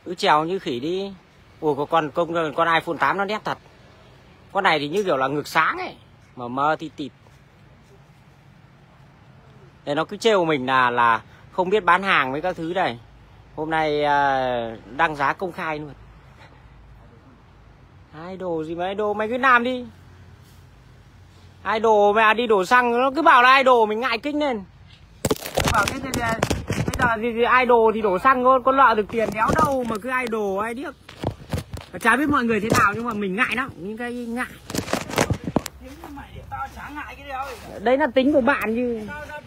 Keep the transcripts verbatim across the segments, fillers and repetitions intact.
Cứ trèo như khỉ đi. Ủa con con con iPhone tám nó nét thật. Con này thì như kiểu là ngược sáng ấy, mà mơ thì tịt. Để nó cứ trêu mình là là không biết bán hàng với các thứ này. Hôm nay uh, đăng giá công khai luôn. Idol gì mà idol, mày cứ làm đi. Idol mẹ đi đổ xăng nó cứ bảo là idol, mình ngại kinh lên. Bảo cái bây giờ gì, gì idol thì đổ xăng con con lợ được tiền đéo đâu mà cứ idol ai điếc. Chả biết mọi người thế nào nhưng mà mình ngại lắm, những cái ngại. Đấy là tính của bạn chứ.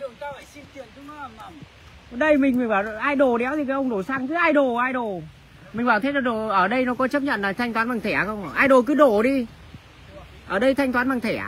Đây mình phải bảo idol đéo gì cái ông đổ xăng cứ idol idol. Mình bảo thế là đồ ở đây nó có chấp nhận là thanh toán bằng thẻ không? Idol cứ đổ đi. Ở đây thanh toán bằng thẻ.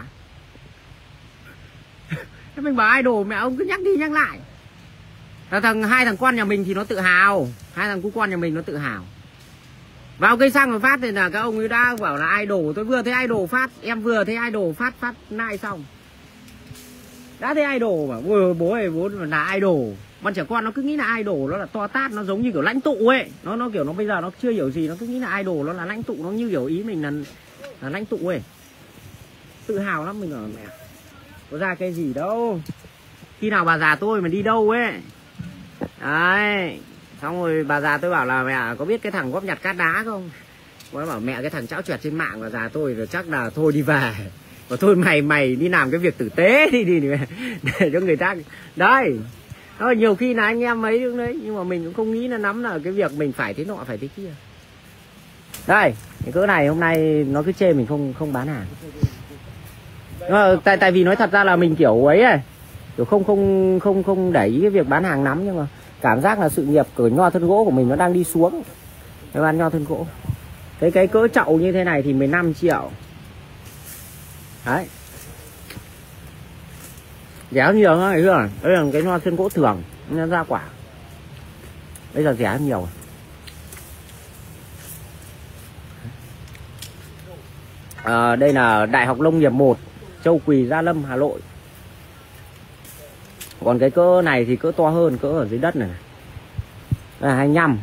Thế mình bảo idol mẹ ông cứ nhắc đi nhắc lại. Là thằng hai thằng con nhà mình thì nó tự hào, hai thằng cu con nhà mình nó tự hào. Vào cây xăng mà phát thì là các ông ấy đã bảo là idol, tôi vừa thấy idol phát, em vừa thấy idol phát phát nai xong. Đã thấy idol mà ôi, bố ơi bố là idol. Bọn trẻ con nó cứ nghĩ là idol nó là to tát, nó giống như kiểu lãnh tụ ấy. Nó nó kiểu nó bây giờ nó chưa hiểu gì, nó cứ nghĩ là idol nó là lãnh tụ, nó như kiểu ý mình là là lãnh tụ ấy. Tự hào lắm mình ở mẹ. Có ra cái gì đâu. Khi nào bà già tôi mà đi đâu ấy. Đấy. Xong rồi bà già tôi bảo là mẹ có biết cái thằng góp nhặt cát đá không? Nó bảo mẹ cái thằng cháo chẹt trên mạng, bà già tôi rồi chắc là thôi đi về. Và thôi mày mày đi làm cái việc tử tế đi đi, đi để cho người ta. Đấy. Đó, nhiều khi là anh em mấy đấy, nhưng mà mình cũng không nghĩ là nắm là cái việc mình phải thế nọ phải thế kia. Đây, cái cỡ này hôm nay nó cứ chê mình không không bán hàng. À, tại tại vì nói thật ra là mình kiểu ấy này, kiểu không không không không để ý cái việc bán hàng lắm, nhưng mà cảm giác là sự nghiệp của nho thân gỗ của mình nó đang đi xuống. Cái bán nho thân gỗ. Cái cái cỡ chậu như thế này thì mười lăm triệu. Đấy. Rẻ nhiều thôi, thấy chưa? Đây là cái nho thân gỗ thường, nó ra quả. Bây giờ rẻ nhiều. À, đây là Đại học Nông nghiệp một, Châu Quỳ, Gia Lâm, Hà Nội. Còn cái cỡ này thì cỡ to hơn, cỡ ở dưới đất này. Đây là hai mươi lăm.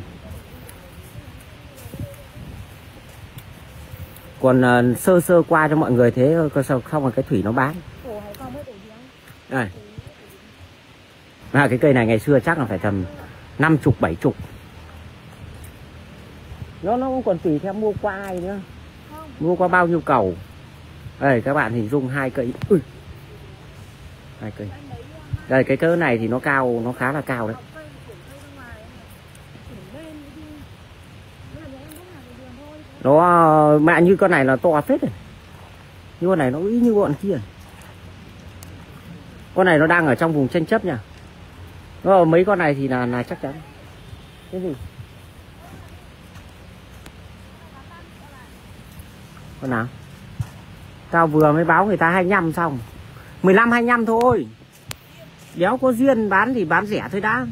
Còn uh, sơ sơ qua cho mọi người thế sao không là cái thủy nó bán. Đây. À, cái cây này ngày xưa chắc là phải tầm năm chục bảy chục. Nó nó còn tùy theo mua qua ai nữa. Mua qua bao nhiêu cầu. Đây các bạn hình dung hai cây. Ui. Hai cây. Đây cái cỡ này thì nó cao, nó khá là cao đấy. Nó mẹ như con này là to phết rồi. Nhưng con này nó ý như bọn kia. Con này nó đang ở trong vùng tranh chấp nha. Nó mấy con này thì là là chắc chắn. Cái gì? Con nào? Tao vừa mới báo người ta hai mươi lăm xong. mười lăm hai mươi lăm thôi. Đéo có duyên bán thì bán rẻ thôi đã.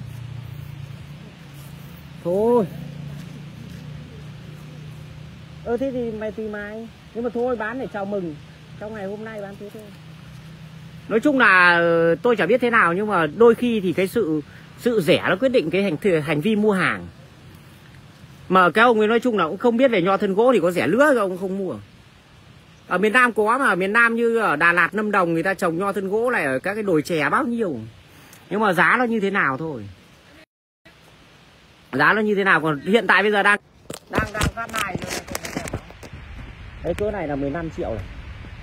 Thôi. Ơ thế thì mày tùy mày. Nhưng mà thôi bán để chào mừng. Trong ngày hôm nay bán thế thôi. Nói chung là tôi chả biết thế nào, nhưng mà đôi khi thì cái sự sự rẻ nó quyết định cái hành hành vi mua hàng. Mà cái ông ấy nói chung là cũng không biết về nho thân gỗ thì có rẻ lứa ông không mua. Ở miền Nam có, mà ở miền Nam như ở Đà Lạt, Lâm Đồng người ta trồng nho thân gỗ này ở các cái đồi chè bao nhiêu. Nhưng mà giá nó như thế nào thôi. Giá nó như thế nào, còn hiện tại bây giờ đang đang đang phát này rồi. Đấy cỡ này là mười lăm triệu này.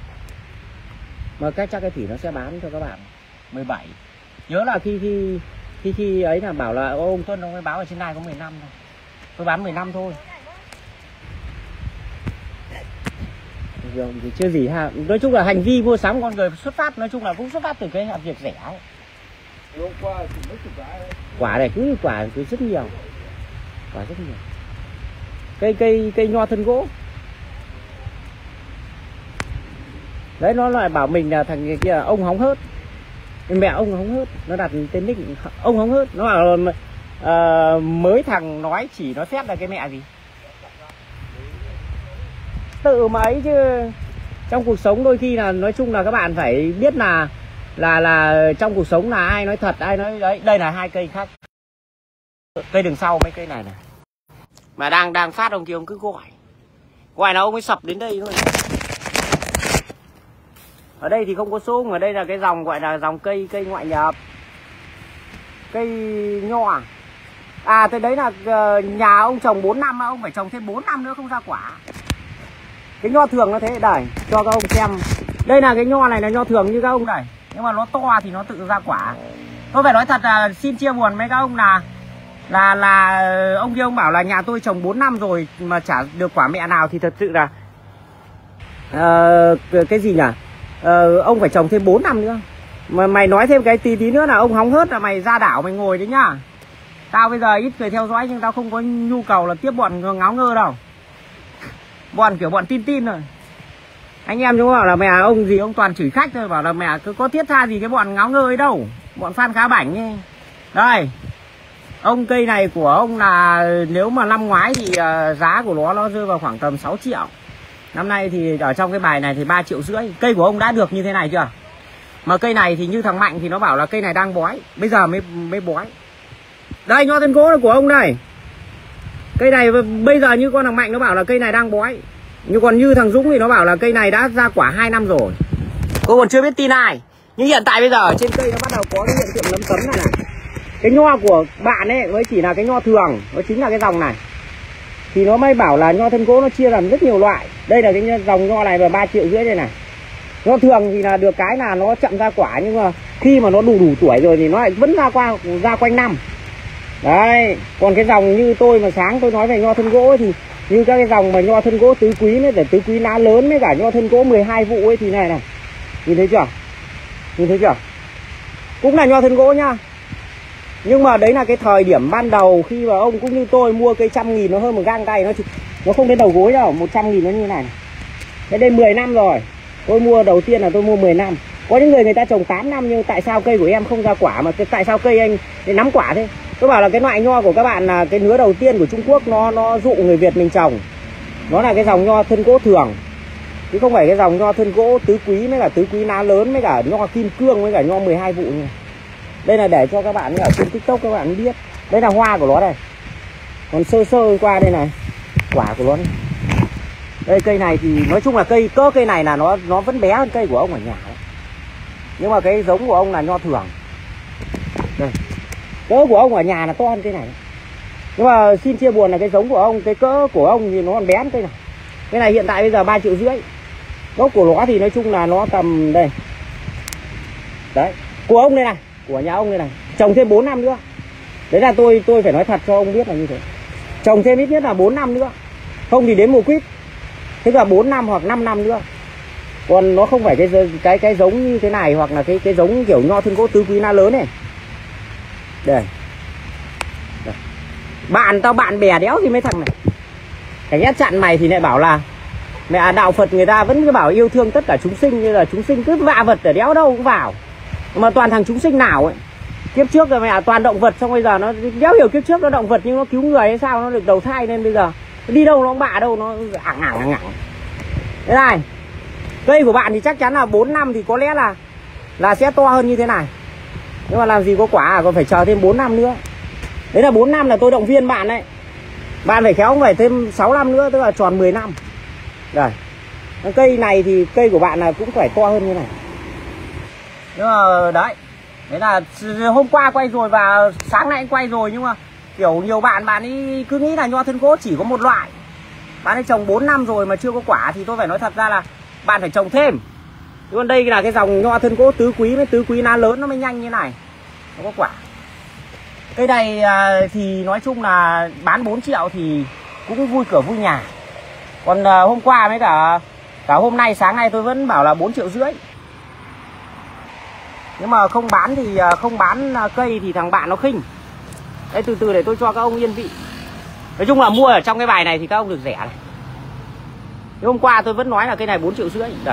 Mà cách chắc cái thủy nó sẽ bán cho các bạn mười bảy. Nhớ là khi khi khi khi ấy là bảo là ông Tuân ông ấy báo ở trên này có mười lăm thôi. Tôi bán mười lăm thôi. Rồi thì chưa gì ha. Nói chung là hành vi mua sắm con người xuất phát, nói chung là cũng xuất phát từ cái việc rẻ ấy. Quả này cứ quả cứ rất nhiều. Quả rất nhiều. Cây cây cây nho thân gỗ. Đấy nó lại bảo mình là thằng kia ông hóng hớt. Mẹ ông hóng hớt, nó đặt tên nick ông hóng hớt. Nó bảo là uh, mới thằng nói chỉ nói phép là cái mẹ gì. Tự mà ấy chứ. Trong cuộc sống đôi khi là nói chung là các bạn phải biết là là là trong cuộc sống là ai nói thật ai nói đấy. Đây là hai cây khác. Cây đằng sau mấy cây này này. Mà đang đang phát ông kia ông cứ gọi. Gọi là ông ấy sập đến đây thôi. Ở đây thì không có sung, ở đây là cái dòng gọi là dòng cây cây ngoại nhập. Cây nho. À tới đấy là nhà ông trồng bốn năm, ông phải trồng thêm bốn năm nữa không ra quả. Cái nho thường nó thế đây, cho các ông xem. Đây là cái nho này là nho thường như các ông này. Nhưng mà nó to thì nó tự ra quả. Tôi phải nói thật là xin chia buồn với các ông là là là ông kia ông bảo là nhà tôi trồng bốn năm rồi mà chả được quả mẹ nào, thì thật sự là uh, cái gì nhỉ? Uh, ông phải trồng thêm bốn năm nữa. Mà mày nói thêm cái tí tí nữa là ông hóng hớt là mày ra đảo mày ngồi đấy nhá. Tao bây giờ ít người theo dõi nhưng tao không có nhu cầu là tiếp bọn ngáo ngơ đâu. Bọn kiểu bọn tin tin rồi. Anh em chúng bảo là mẹ ông gì ông toàn chửi khách thôi, bảo là mẹ cứ có thiết tha gì cái bọn ngáo ngơ ấy đâu. Bọn Phan Khá Bảnh ấy. Đây. Ông cây này của ông là nếu mà năm ngoái thì uh, giá của nó nó rơi vào khoảng tầm sáu triệu. Năm nay thì ở trong cái bài này thì ba triệu rưỡi. Cây của ông đã được như thế này chưa? Mà cây này thì như thằng Mạnh thì nó bảo là cây này đang bói. Bây giờ mới mới bói. Đây nho thân gỗ của ông đây. Cây này bây giờ như con thằng Mạnh nó bảo là cây này đang bói. Nhưng còn như thằng Dũng thì nó bảo là cây này đã ra quả hai năm rồi. Cô còn chưa biết tin ai. Nhưng hiện tại bây giờ trên cây nó bắt đầu có cái hiện tượng nấm cấm này này. Cái nho của bạn ấy mới chỉ là cái nho thường, nó chính là cái dòng này. Thì nó mới bảo là nho thân gỗ nó chia làm rất nhiều loại. Đây là cái dòng nho này là ba triệu rưỡi đây này. Nho thường thì là được cái là nó chậm ra quả, nhưng mà khi mà nó đủ đủ tuổi rồi thì nó lại vẫn ra qua ra quanh năm. Đấy, còn cái dòng như tôi mà sáng tôi nói về nho thân gỗ ấy, thì như các cái dòng mà nho thân gỗ tứ quý với cả tứ quý lá lớn với cả nho thân gỗ mười hai vụ ấy thì này này. Nhìn thấy chưa? Nhìn thấy chưa? Cũng là nho thân gỗ nhá. Nhưng mà đấy là cái thời điểm ban đầu khi mà ông cũng như tôi mua cây trăm nghìn nó hơn một gang tay, nó nó không đến đầu gối đâu, một trăm nghìn nó như này. Thế đây mười năm rồi. Tôi mua đầu tiên là tôi mua mười năm. Có những người người ta trồng tám năm nhưng tại sao cây của em không ra quả, mà tại sao cây anh nắm quả thế? Tôi bảo là cái loại nho của các bạn là cái nứa đầu tiên của Trung Quốc nó nó dụ người Việt mình trồng. Nó là cái dòng nho thân gỗ thường. Chứ không phải cái dòng nho thân gỗ tứ quý với cả tứ quý lá lớn với cả nho kim cương với cả nho mười hai vụ này. Đây là để cho các bạn ở trên TikTok các bạn biết. Đây là hoa của nó đây. Còn sơ sơ qua đây này, quả của nó đây. Đây cây này thì nói chung là cây cỡ cây này là nó nó vẫn bé hơn cây của ông ở nhà đấy. Nhưng mà cái giống của ông là nho thường. Đây. Cỡ của ông ở nhà là to hơn cây này. Nhưng mà xin chia buồn là cái giống của ông, cái cỡ của ông thì nó còn bé hơn cây này. Cái này hiện tại bây giờ ba triệu rưỡi. Gốc của nó thì nói chung là nó tầm đây. Đấy, của ông đây này, của nhà ông đây này, trồng thêm bốn năm nữa. Đấy là tôi tôi phải nói thật cho ông biết là như thế. Trồng thêm ít nhất là bốn năm nữa. Không thì đến mùa quýt. Tức là bốn năm hoặc năm năm nữa. Còn nó không phải cái cái cái giống như thế này, hoặc là cái cái giống kiểu nho thân gỗ tứ quý lá lớn này. Đây. Đây. Bạn tao bạn bè đéo gì mấy thằng này. Cảnh ép chặn mày thì lại bảo là mẹ đạo Phật người ta vẫn cứ bảo yêu thương tất cả chúng sinh, như là chúng sinh cứ vạ vật ở đéo đâu cũng vào. Mà toàn thằng chúng sinh nào ấy. Kiếp trước rồi mẹ toàn động vật, xong bây giờ nó đéo hiểu kiếp trước nó động vật nhưng nó cứu người hay sao nó được đầu thai, nên bây giờ đi đâu nó cũng bạ đâu, nó ẳng ẳng ẳng ẳng. Thế này, cây của bạn thì chắc chắn là bốn năm thì có lẽ là là sẽ to hơn như thế này. Nhưng mà làm gì có quả à, còn phải chờ thêm bốn năm nữa. Đấy là bốn năm là tôi động viên bạn đấy. Bạn phải khéo phải thêm sáu năm nữa, tức là tròn mười năm. Đây. Cây này thì cây của bạn là cũng phải to hơn như này. Nhưng mà đấy. Đấy là hôm qua quay rồi và sáng nay anh quay rồi, nhưng mà kiểu nhiều bạn bạn ấy cứ nghĩ là nho thân gỗ chỉ có một loại. Bạn ấy trồng bốn năm rồi mà chưa có quả thì tôi phải nói thật ra là bạn phải trồng thêm. Chứ còn đây là cái dòng nho thân gỗ tứ quý với tứ quý lá lớn nó mới nhanh như này. Nó có quả. Cây này thì nói chung là bán bốn triệu thì cũng vui cửa vui nhà. Còn hôm qua với cả cả hôm nay sáng nay tôi vẫn bảo là bốn triệu rưỡi. Nhưng mà không bán thì không bán cây thì thằng bạn nó khinh. Đấy, từ từ để tôi cho các ông yên vị. Nói chung là mua ở trong cái bài này thì các ông được rẻ này. Nhưng hôm qua tôi vẫn nói là cây này bốn triệu rưỡi. Đây.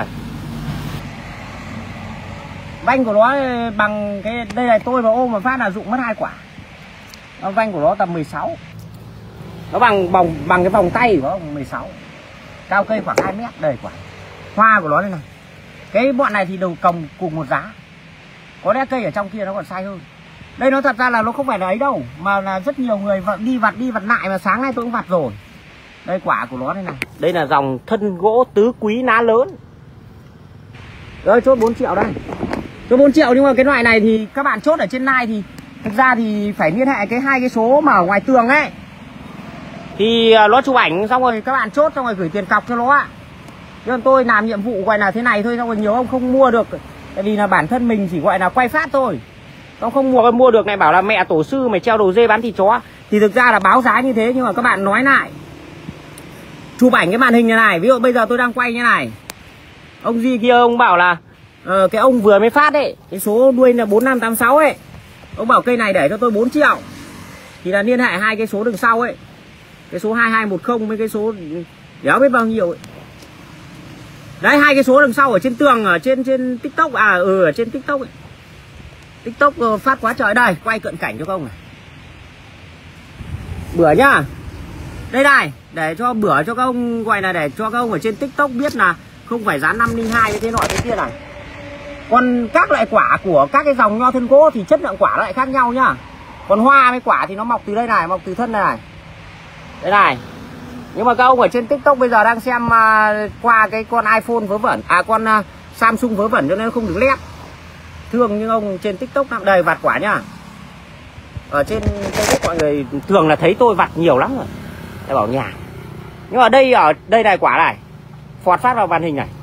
Vanh của nó bằng cái đây này, tôi mà ôm mà phát là dụng mất hai quả. Nó vanh của nó tầm mười sáu. Nó bằng bằng bằng cái vòng tay của nó mười sáu. Cao cây khoảng hai mét, đây quả. Hoa của nó đây này. Cái bọn này thì đều còng cùng một giá. Có lẽ cây ở trong kia nó còn sai hơn. Đây nó thật ra là nó không phải là ấy đâu, mà là rất nhiều người đi vặt đi vặt lại, mà sáng nay tôi cũng vặt rồi. Đây quả của nó đây này. Đây là dòng thân gỗ tứ quý ná lớn. Rồi chốt bốn triệu đây. Chốt bốn triệu, nhưng mà cái loại này thì các bạn chốt ở trên này thì thực ra thì phải liên hệ cái hai cái số mà ở ngoài tường ấy. Thì nó chụp ảnh xong rồi các bạn chốt xong rồi gửi tiền cọc cho nó ạ. Chứ tôi làm nhiệm vụ gọi là thế này thôi, xong rồi nhiều ông không mua được. Tại vì là bản thân mình chỉ gọi là quay phát thôi. Ông không mua mua được này bảo là mẹ tổ sư mày treo đầu dê bán thịt chó. Thì thực ra là báo giá như thế, nhưng mà các bạn nói lại, chụp ảnh cái màn hình như này. Ví dụ bây giờ tôi đang quay như này, ông gì kia ông bảo là uh, cái ông vừa mới phát ấy, cái số đuôi là bốn năm tám sáu ấy, ông bảo cây này để cho tôi bốn triệu. Thì là liên hệ hai cái số đằng sau ấy, cái số hai hai một không với cái số đéo biết bao nhiêu ấy. Đấy, hai cái số đằng sau ở trên tường, ở trên trên TikTok, à ừ ở trên TikTok ấy. TikTok uh, phát quá trời. Đây, quay cận cảnh cho các ông này. Bữa nhá. Đây này, để cho bữa cho các ông, gọi là để cho các ông ở trên TikTok biết là không phải giá năm linh hai cái nọ cái kia này. Còn các loại quả của các cái dòng nho thân gỗ thì chất lượng quả lại khác nhau nhá. Còn hoa với quả thì nó mọc từ đây này, mọc từ thân này này. Đây này. Nhưng mà các ông ở trên TikTok bây giờ đang xem uh, qua cái con iPhone vớ vẩn, à con uh, Samsung vớ vẩn cho nên không được lép. Thường như ông trên TikTok làm đầy vặt quả nhá. Ở trên Facebook mọi người thường là thấy tôi vặt nhiều lắm rồi. Để bảo nhà. Nhưng mà đây ở đây này quả này, phọt phát vào màn hình này.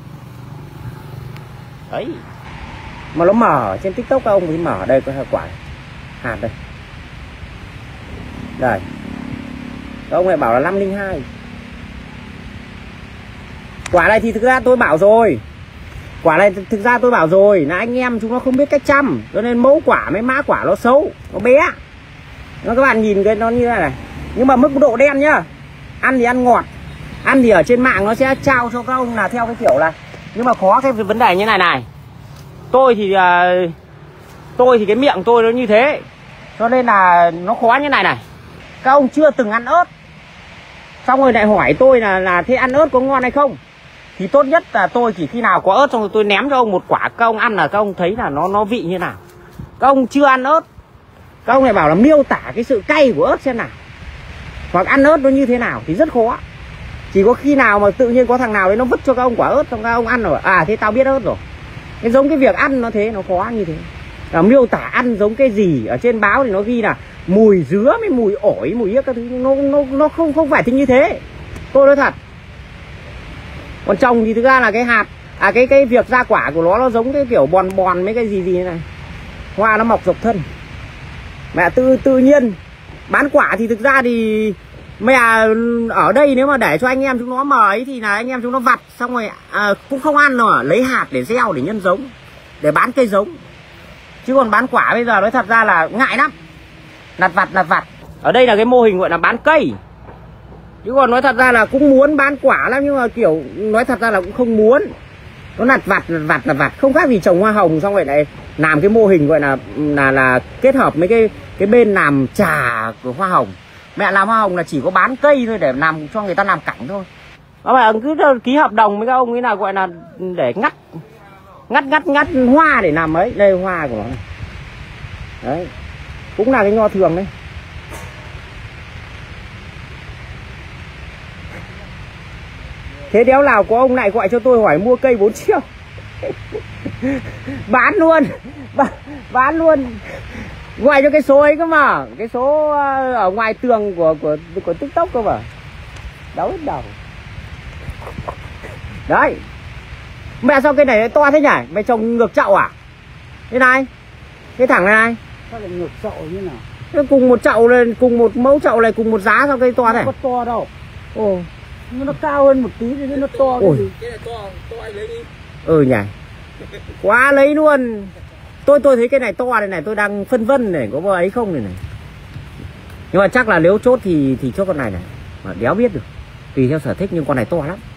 Đấy. Mà nó mở trên TikTok các ông thì mở đây có quả này. Hạt đây. Đây. Các ông này bảo là năm linh hai. Quả này thì thực ra tôi bảo rồi. Quả này thực ra tôi bảo rồi là anh em chúng nó không biết cách chăm, cho nên mẫu quả với mã quả nó xấu, nó bé. Nó các bạn nhìn cái nó như thế này. Nhưng mà mức độ đen nhá. Ăn thì ăn ngọt. Ăn thì ở trên mạng nó sẽ trao cho các ông là theo cái kiểu là, nhưng mà khó cái vấn đề như này này. Tôi thì uh, tôi thì cái miệng tôi nó như thế, cho nên là nó khó như này này. Các ông chưa từng ăn ớt, xong rồi lại hỏi tôi là là thế ăn ớt có ngon hay không, thì tốt nhất là tôi chỉ khi nào có ớt xong rồi tôi ném cho ông một quả, các ông ăn là các ông thấy là nó nó vị như nào. Các ông chưa ăn ớt, các ông lại bảo là miêu tả cái sự cay của ớt xem nào, hoặc ăn ớt nó như thế nào thì rất khó. Chỉ có khi nào mà tự nhiên có thằng nào đấy nó vứt cho các ông quả ớt xong các ông ăn rồi, à thế tao biết ớt rồi. Cái giống cái việc ăn nó thế, nó khó như thế. Là miêu tả ăn giống cái gì ở trên báo thì nó ghi là mùi dứa với mùi ổi, mùi yếc các thứ, nó nó nó không không phải thì như thế. Tôi nói thật. Còn trồng thì thực ra là cái hạt, à cái cái việc ra quả của nó nó giống cái kiểu bòn bòn mấy cái gì gì này. Hoa nó mọc dọc thân. Mẹ tự tự nhiên bán quả thì thực ra thì mẹ ở đây nếu mà để cho anh em chúng nó mà ấy thì là anh em chúng nó vặt xong rồi à, cũng không ăn rồi, lấy hạt để gieo để nhân giống, để bán cây giống. Chứ còn bán quả bây giờ nói thật ra là ngại lắm. Lặt vặt lặt vặt. Ở đây là cái mô hình gọi là bán cây. Chứ còn nói thật ra là cũng muốn bán quả lắm, nhưng mà kiểu nói thật ra là cũng không muốn. Nó lặt vặt lặt vặt lặt vặt, không khác gì trồng hoa hồng xong rồi lại làm cái mô hình gọi là là là kết hợp mấy cái cái bên làm trà của hoa hồng. Mẹ làm hoa hồng là chỉ có bán cây thôi để làm cho người ta làm cảnh thôi. Nó phải cứ ký hợp đồng với các ông ấy là gọi là để ngắt ngắt ngắt ngắt hoa để làm ấy. Đây hoa của nó này. Đấy. Cũng là cái nho thường đấy. Thế đéo nào có ông lại gọi cho tôi hỏi mua cây bốn triệu. Bán luôn. Bán, bán luôn. Gọi cho cái số ấy cơ mà. Cái số ở ngoài tường của của của TikTok cơ mà. Đau hết đầu. Đấy. Mẹ sao cây này to thế nhỉ? Mày trồng ngược chậu à? Thế này. Cái thằng này. Sao lại ngược chậu như nào? Nó cùng một chậu này, cùng một mẫu chậu này, cùng một giá sao cây to này? Không có to đâu. Ồ. Nhưng nó cao hơn một tí thì nó to cái gì? Cái này to, to anh lấy đi. Ừ nhỉ. Quá lấy luôn. Tôi tôi thấy cái này to này này, tôi đang phân vân này, có ấy không này này. Nhưng mà chắc là nếu chốt thì thì chốt con này này. Mà đéo biết được. Tùy theo sở thích, nhưng con này to lắm.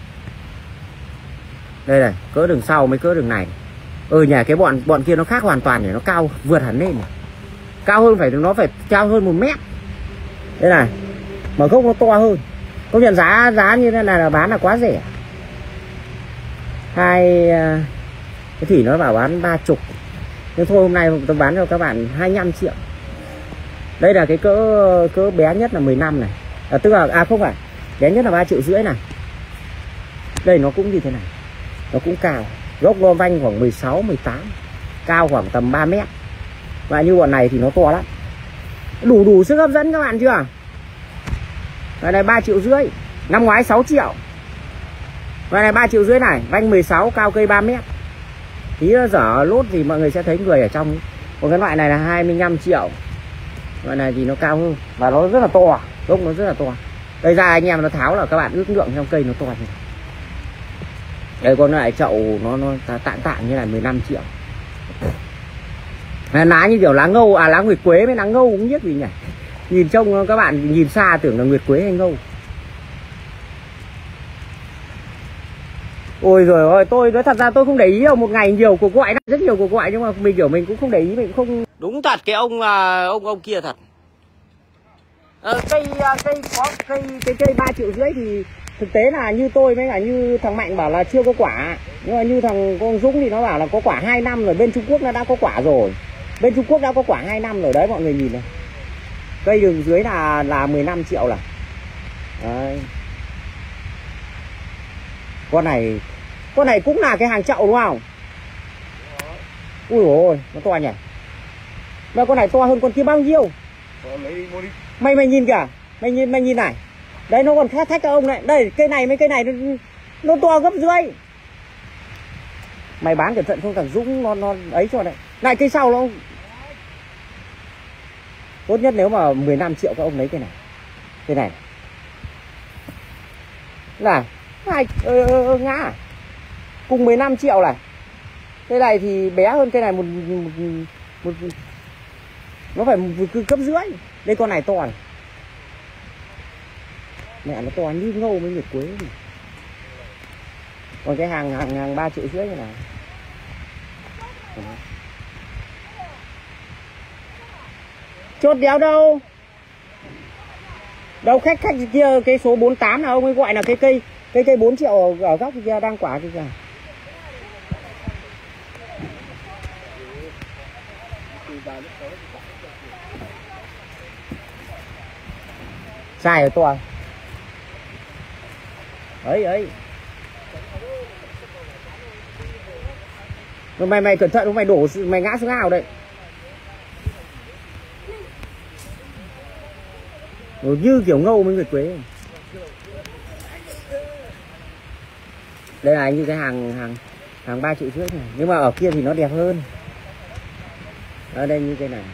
Đây này, cỡ đường sau mấy cỡ đường này. Ừ nhỉ, cái bọn bọn kia nó khác hoàn toàn này, nó cao vượt hẳn lên này. Cao hơn phải nó phải cao hơn một mét. Đây này. Mà gốc nó to hơn. Công nhận giá giá như thế này là bán là quá rẻ. Hai cái Thủy nó bảo bán ba chục. Nhưng thôi hôm nay tôi bán cho các bạn hai mươi lăm triệu. Đây là cái cỡ cỡ bé nhất là mười lăm này. À, tức là à không phải, bé nhất là ba triệu rưỡi này. Đây nó cũng như thế này. Nó cũng cao. Gốc lo vanh khoảng mười sáu, mười tám. Cao khoảng tầm ba mét. Và như bọn này thì nó to lắm. Đủ đủ sức hấp dẫn các bạn chưa? Đây này ba triệu rưỡi. Năm ngoái sáu triệu. Đây này ba triệu rưỡi này. Vanh mười sáu, cao cây ba mét. Tí dở lốt thì mọi người sẽ thấy người ở trong. Còn cái loại này là hai mươi lăm triệu. Loại này thì nó cao hơn. Và nó rất là to. Gốc nó rất là to. Đây ra anh em nó tháo là các bạn ước lượng trong cây nó to như này. Đây con lại chậu nó nó tạng tạng như này mười lăm triệu. Lá như kiểu lá ngâu, à lá nguyệt quế với lá ngâu cũng biết gì nhỉ. Nhìn trông các bạn nhìn xa tưởng là nguyệt quế hay ngâu. Ôi rồi ôi, tôi nói thật ra tôi không để ý đâu, một ngày nhiều cuộc gọi, rất nhiều cuộc gọi nhưng mà mình kiểu mình cũng không để ý, mình cũng không. Đúng thật cái ông ông ông kia thật. Ờ, cây cây có cây cái cây ba triệu rưỡi thì thực tế là như tôi với cả như thằng Mạnh bảo là chưa có quả, nhưng mà như thằng con Dũng thì nó bảo là có quả hai năm rồi, bên Trung Quốc nó đã có quả rồi, bên Trung Quốc đã có quả hai năm rồi đấy, mọi người nhìn này, cây đường dưới là là mười lăm triệu là đấy. Con này con này cũng là cái hàng chậu đúng không? Ui ôi nó to nhỉ. Mà con này to hơn con kia bao nhiêu? Mày mày nhìn kìa, mày nhìn mày nhìn này. Đấy nó còn khác thách các ông này. Đây cây này mấy cây này nó, nó to gấp rưỡi. Mày bán cẩn thận không thằng Dũng nó nó ấy cho này. Này cây sau nó tốt nhất nếu mà mười lăm triệu các ông lấy cây này. Cây này. Này, này ơ ơ ơ ngã. Cùng mười lăm triệu này. Cây này thì bé hơn cây này một một, một nó phải một cấp rưỡi. Đây con này to này. Mẹ nó to như ngâu với nguyệt quế này. Còn cái hàng hàng hàng ba triệu rưỡi như này. Chốt đéo đâu. Đâu khách khách kia cái số bốn tám là ông ấy gọi là cái cây cây cây bốn triệu ở góc kia đang quả kia kìa. Sai rồi to. Ấy ấy. Mày mày cẩn thận, mày đổ mày ngã xuống ao đấy. Rồi như kiểu ngâu với nguyệt quế. Đây là như cái hàng hàng hàng ba triệu rưỡi này, nhưng mà ở kia thì nó đẹp hơn. Ở đây như cái này.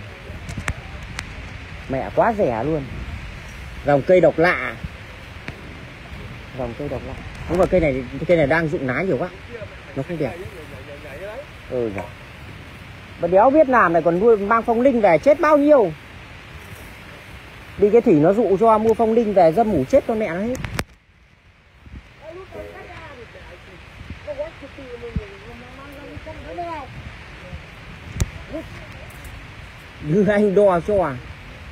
Mẹ quá rẻ luôn. Dòng cây độc lạ. Dòng cây độc lạ. Nhưng mà cây này cây này đang rụng lá nhiều quá. Nó không đẹp. Ừ nhỉ. Mà đéo biết làm này còn nuôi mang phong linh về chết bao nhiêu. Đi cái thủy nó dụ cho mua phong linh về dâm ngủ chết con mẹ nó hết. Đưa anh đo cho à?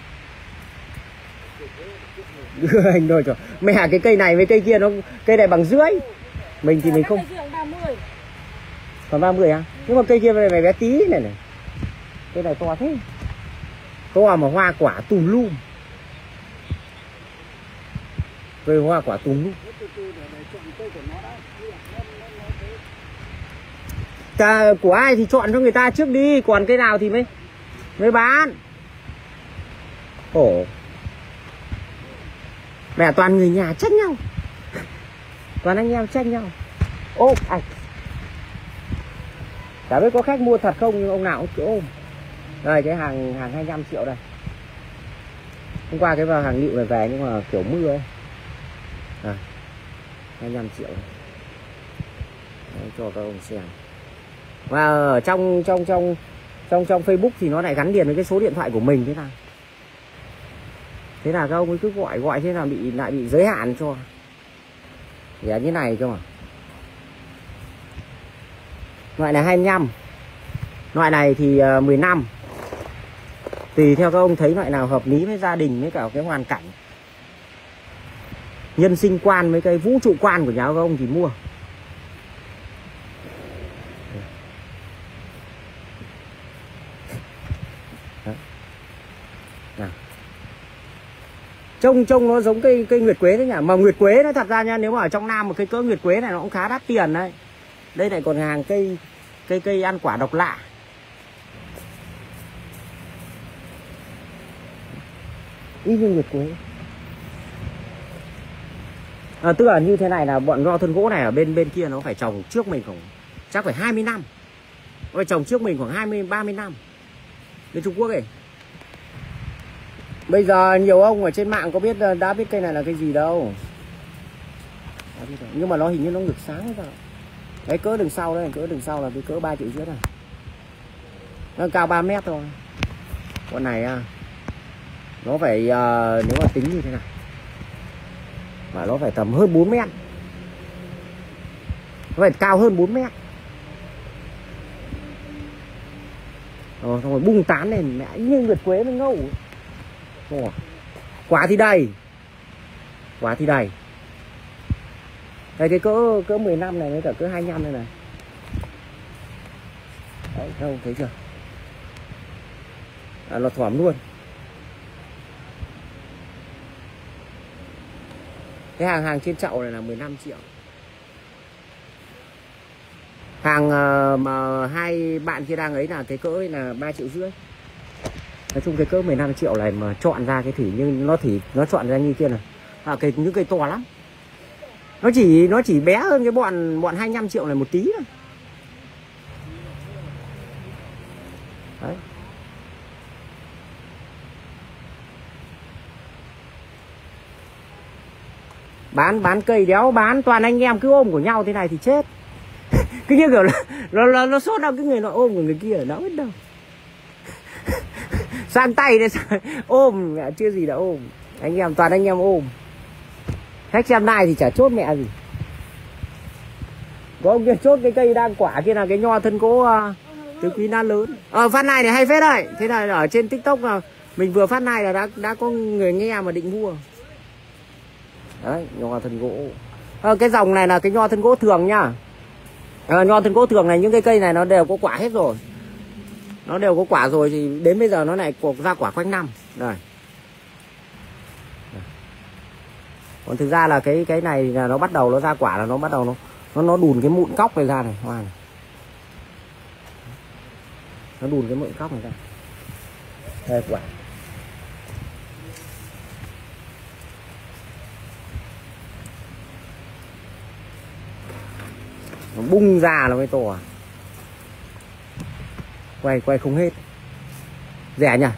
Đưa anh đo cho. Mẹ cái cây này với cây kia nó cây này bằng rưỡi. Mình thì mình không. Còn ba mươi à? Nhưng mà cây kia này bé tí này này. Cây này to thế. To mà hoa quả tùm lum. Cây hoa quả tùm lum. Ta, của ai thì chọn cho người ta trước đi, còn cây nào thì mới mới bán. Ồ. Mẹ toàn người nhà tranh nhau. Toàn anh em tranh nhau. Ô, anh. Chả biết có khách mua thật không nhưng ông nào cũng kiểu ôm. Đây cái hàng hàng hai mươi lăm triệu đây. Hôm qua cái vào hàng nịu này về nhưng mà kiểu mưa ấy. À, hai mươi lăm triệu. Đấy, cho các ông xem. Và ở trong trong trong trong trong Facebook thì nó lại gắn liền với cái số điện thoại của mình thế nào. Thế là các ông ấy cứ gọi gọi thế là bị lại bị giới hạn cho. Giá như này cơ mà. Loại này hai mươi lăm. Loại này thì mười lăm. Tùy theo các ông thấy loại nào hợp lý với gia đình với cả cái hoàn cảnh. Nhân sinh quan với cái vũ trụ quan của nhà các ông thì mua. Trông trông nó giống cây cây nguyệt quế đấy nhỉ. Mà nguyệt quế nó thật ra nha, nếu mà ở trong Nam một cây cỡ nguyệt quế này nó cũng khá đắt tiền đấy. Đây này còn hàng cây cây cây ăn quả độc lạ. Y như nguyệt quế. À, tức là như thế này là bọn nho thân gỗ này ở bên bên kia nó phải trồng trước mình khoảng chắc phải hai mươi năm. Nó phải trồng trước mình khoảng hai mươi ba mươi năm. Bên Trung Quốc ấy. Bây giờ nhiều ông ở trên mạng có biết đã biết cây này là cây gì đâu. Nhưng mà nó hình như nó ngược sáng hay sao. Cái cỡ đằng sau đây, cỡ đằng sau là cái cỡ ba triệu rưỡi này. Nó cao ba mét thôi. Con này à, nó phải uh, nếu mà tính như thế này mà nó phải tầm hơn bốn mét. Nó phải cao hơn bốn mét. Rồi xong rồi bung tán lên mẹ như nguyệt quế nó ngâu. Ồ, quả thì đầy. Quả thì đầy. Đây cái cỡ cỡ mười năm này với cả cỡ hai mươi lăm này này. Đấy, không thấy chưa? À, nó thỏm luôn. Cái hàng hàng trên chậu này là mười lăm triệu. Hàng uh, mà hai bạn kia đang ấy là cái cỡ là ba triệu rưỡi. Nói chung cái cỡ mười lăm triệu này mà chọn ra cái thủy nhưng nó thì nó chọn ra như kia này. À, cái những cây to lắm. Nó chỉ nó chỉ bé hơn cái bọn bọn hai mươi lăm triệu này một tí thôi. Đấy. Bán bán cây đéo bán toàn anh em cứ ôm của nhau thế này thì chết. Cứ như kiểu là nó nó, nó sốt đâu cái người nó ôm của người kia nó biết đâu. Sang tay đây ôm mẹ chưa gì đã ôm. Anh em toàn anh em ôm. Khách xem này thì chả chốt mẹ gì. Có ông kia chốt cái cây đang quả kia là cái nho thân gỗ uh, tứ quý na lớn. Ờ phát này này hay phết đấy. Thế là ở trên TikTok là mình vừa phát này là đã đã có người nghe mà định mua. Đấy, nho thân gỗ. Ờ, cái dòng này là cái nho thân gỗ thường nhá. Ờ, nho thân gỗ thường này những cái cây này nó đều có quả hết rồi. Nó đều có quả rồi thì đến bây giờ nó lại cuộc ra quả quanh năm. Đây. Còn thực ra là cái cái này là nó bắt đầu nó ra quả là nó bắt đầu nó nó nó đùn cái mụn cóc này ra này, hoa này. Nó đùn cái mụn cóc này ra. Đây quả. Nó bung ra là mới to. Quay quay không hết. Rẻ nhỉ?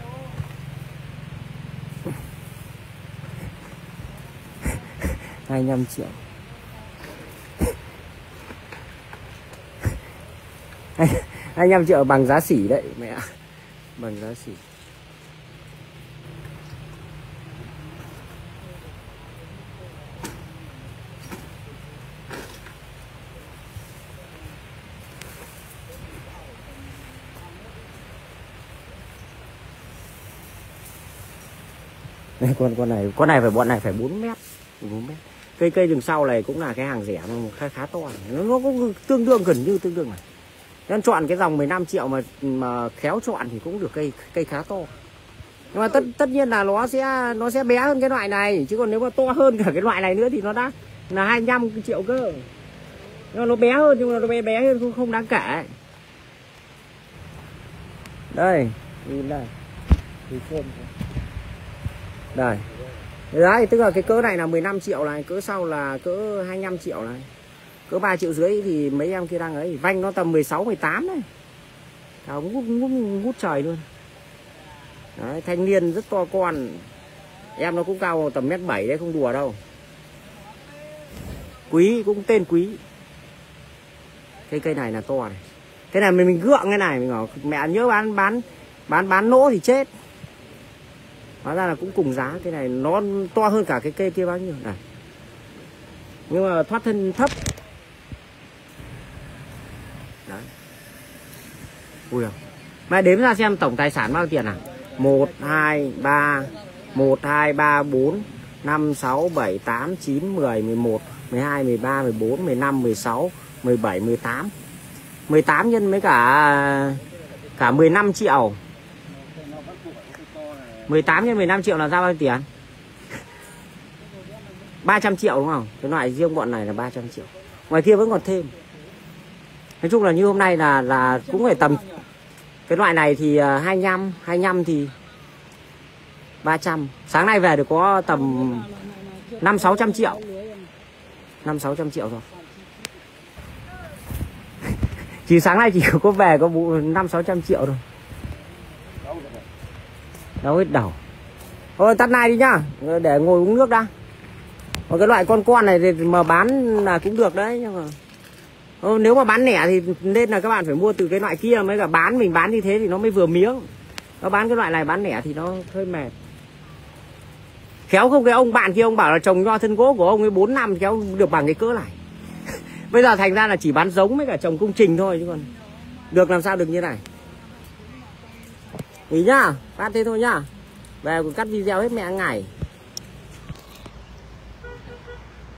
hai mươi lăm triệu. hai mươi lăm triệu bằng giá sỉ đấy mẹ ạ. Bằng giá sỉ. Đây, con con này con này phải bọn này phải bốn mét. bốn mét. Cây cây đường sau này cũng là cái hàng rẻ mà khá khá to. Nó, nó cũng tương đương gần như tương đương này. Nên chọn cái dòng mười lăm triệu mà mà khéo chọn thì cũng được cây cây khá to. Nhưng mà tất tất nhiên là nó sẽ nó sẽ bé hơn cái loại này, chứ còn nếu mà to hơn cả cái loại này nữa thì nó đã là hai mươi lăm triệu cơ. Nhưng mà nó bé hơn nhưng mà nó bé bé hơn cũng không đáng kể. Đây, nhìn đây. Đây. Đấy, tức là cái cỡ này là mười lăm triệu này, cỡ sau là cỡ hai mươi lăm triệu này. Cỡ ba triệu rưỡi thì mấy em kia đang ấy, vanh nó tầm mười sáu mười tám đấy. Cao ngút, ngút, ngút trời luôn. Đấy, thanh niên rất to con. Em nó cũng cao tầm mét bảy đấy, không đùa đâu. Quý, cũng tên Quý. Cái cây này là to này. Thế này mình, mình gượng cái này, mình bảo mẹ nhớ bán bán bán bán lỗ thì chết. Hóa ra là cũng cùng giá. Cái này nó to hơn cả cái cây kia bao nhiêu này. Nhưng mà thoát thân thấp. Đấy. Ui à. Mày đếm ra xem tổng tài sản bao tiền à? một, hai, ba, một, hai, ba, bốn, năm, sáu, bảy, tám, chín, mười, mười một, mười hai, mười ba, mười bốn, mười lăm, mười sáu, mười bảy, mười tám. mười tám nhân với cả cả mười lăm triệu. mười tám nhân mười lăm triệu là ra bao nhiêu tiền? ba trăm triệu đúng không? Cái loại riêng bọn này là ba trăm triệu. Ngoài kia vẫn còn thêm. Nói chung là như hôm nay là là cũng phải tầm cái loại này thì hai mươi lăm, hai mươi lăm thì ba trăm. Sáng nay về được có tầm năm sáu trăm triệu. năm sáu trăm triệu rồi. Chỉ sáng nay chỉ có về có năm sáu trăm triệu thôi. Đâu hết đầu. Thôi tắt này đi nhá, để ngồi uống nước đã. Còn cái loại con con này thì mà bán là cũng được đấy, nhưng mà Ờ, nếu mà bán lẻ thì nên là các bạn phải mua từ cái loại kia, mới cả bán mình bán như thế thì nó mới vừa miếng. Nó bán cái loại này bán lẻ thì nó hơi mệt. Khéo không cái ông bạn kia ông bảo là trồng nho thân gỗ của ông ấy bốn năm khéo được bằng cái cỡ này. Bây giờ thành ra là chỉ bán giống với cả trồng công trình thôi, chứ còn được làm sao được như này. Ý nhá, phát thế thôi nhá. Về còn cắt video hết mẹ ngày.